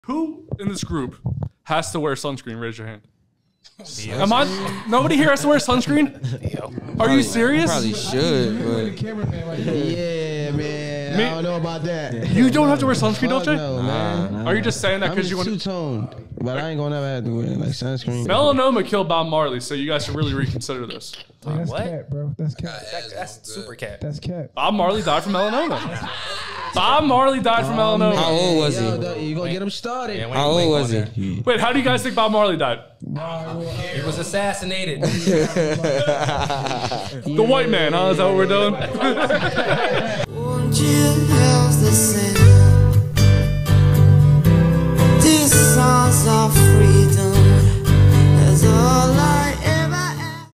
Who in this group has to wear sunscreen? Raise your hand. Am I? Nobody here has to wear sunscreen? Are you serious? Probably should, but yeah, man. I don't know about that. You don't have to wear sunscreen, don't you? No, man. Are you just saying that because you want to? Two-toned, but I ain't gonna never have to wear like sunscreen. Melanoma killed Bob Marley, so you guys should really reconsider this. That's what? cat, bro. That's cat. That's super cat. That's cat. Bob Marley died from melanoma. Bob Marley died from melanoma. how old was he? You gonna get him started? Yeah, How old was he? Wait, how do you guys think Bob Marley died? He was assassinated. The white man, huh? Is that what we're doing? Won't you help the sing? These songs of freedom is all I